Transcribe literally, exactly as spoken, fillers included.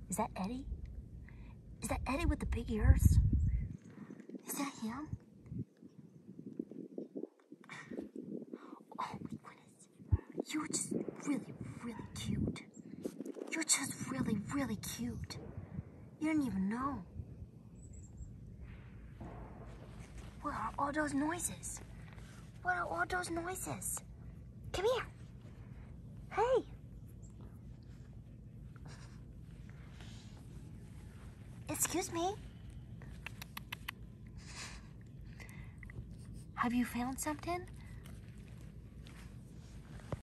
Is that Eddie? Is that Eddie with the big ears? Is that him? Oh my goodness. You're just really, really cute. You're just really, really cute. You didn't even know. What are all those noises? What are all those noises? Come here. Hey. Excuse me. Have you found something?